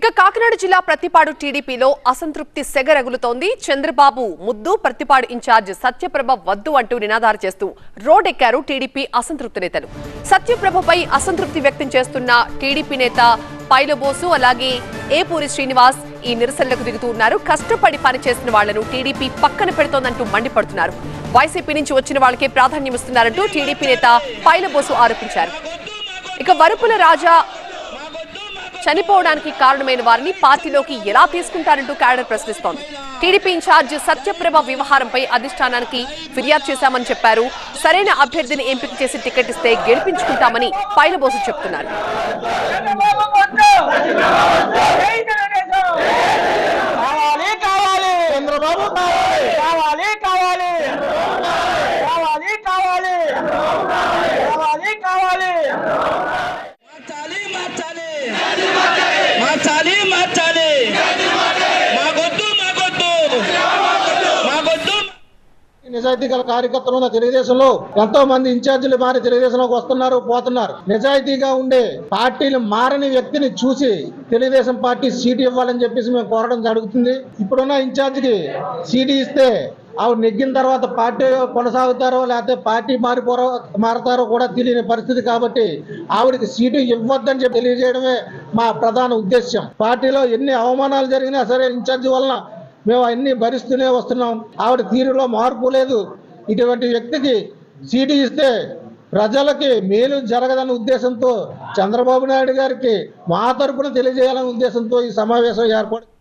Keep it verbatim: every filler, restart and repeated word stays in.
ఇక కాకినాడ జిల్లా ప్రతిపాడు టీడీపీలో అసంతృప్తి సెగరగులుతోంది. చంద్రబాబు ముద్దు, ప్రతిపాడు ఇన్ఛార్జ్ సత్యప్రభ వద్దు అంటూ నినాదాలు చేస్తూ రోడ్డెక్కారు టీడీపీ అసంతృప్తి నేతలు. సత్యప్రభపై అసంతృప్తి వ్యక్తం చేస్తున్న టీడీపీ నేత పైలబోసు అలాగే ఏపూరి శ్రీనివాస్ ఈ నిరసనలకు దిగుతూ ఉన్నారు. కష్టపడి పనిచేసిన వాళ్లను టీడీపీ పక్కన పెడుతోందంటూ మండిపడుతున్నారు. వైసీపీ నుంచి వచ్చిన వాళ్ళకే ప్రాధాన్యం ఇస్తున్నారంటూ టీడీపీ నేత పైలబోసు ఆరోపించారు. ఇక వరుపుల రాజా చనిపోవడానికి కారణమైన వారిని పార్టీలోకి ఎలా తీసుకుంటారంటూ క్యాడర్ ప్రశ్నిస్తోంది. టీడీపీ ఇన్ఛార్జ్ సత్యప్రభ వ్యవహారంపై అధిష్టానానికి ఫిర్యాదు చేశామని చెప్పారు. సరైన అభ్యర్థిని ఎంపిక చేసి టికెట్ ఇస్తే గెలిపించుకుంటామని పైలబోసు చెప్తున్నారు. నిజాయితీ గల కార్యకర్తలు ఉన్న తెలుగుదేశంలో ఎంతో మంది ఇన్ఛార్జీలు మారి తెలుగుదేశంలోకి వస్తున్నారు, పోతున్నారు. నిజాయితీగా ఉండే పార్టీలు మారని వ్యక్తిని చూసి తెలుగుదేశం పార్టీ సీటు ఇవ్వాలని చెప్పేసి మేము కోరడం జరుగుతుంది. ఇప్పుడున్న ఇన్ఛార్జికి సీటు ఇస్తే ఆవిడ నెగ్గిన తర్వాత పార్టీ కొనసాగుతారో లేకపోతే పార్టీ మారిపోరో మారతారో కూడా తెలియని పరిస్థితి కాబట్టి ఆవిడకి సీటు ఇవ్వద్దని చెప్పి తెలియజేయడమే మా ప్రధాన ఉద్దేశం. పార్టీలో ఎన్ని అవమానాలు జరిగినా సరే ఇన్ఛార్జి వలన మేము అన్ని భరిస్తూనే వస్తున్నాం. ఆవిడ తీరులో మార్పు లేదు. ఇటువంటి వ్యక్తికి సీటు ఇస్తే ప్రజలకి మేలు జరగదన్న ఉద్దేశంతో చంద్రబాబు నాయుడు గారికి మా తరపున తెలియజేయాలనే ఉద్దేశంతో ఈ సమావేశం ఏర్పాటు